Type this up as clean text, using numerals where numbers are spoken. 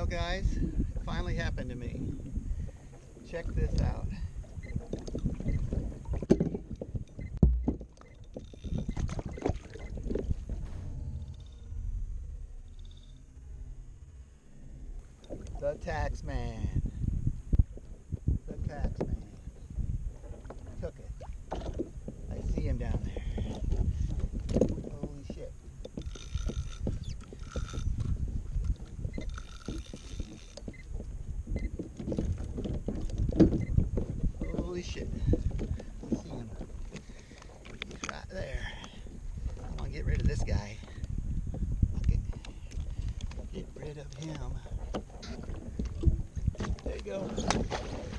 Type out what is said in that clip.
Well, guys, it finally happened to me. Check this out. The tax man. The tax man. Took it. I see him down there. Holy shit. Holy shit. I see him. He's right there. I'm gonna get rid of this guy. Okay. Get rid of him. There you go.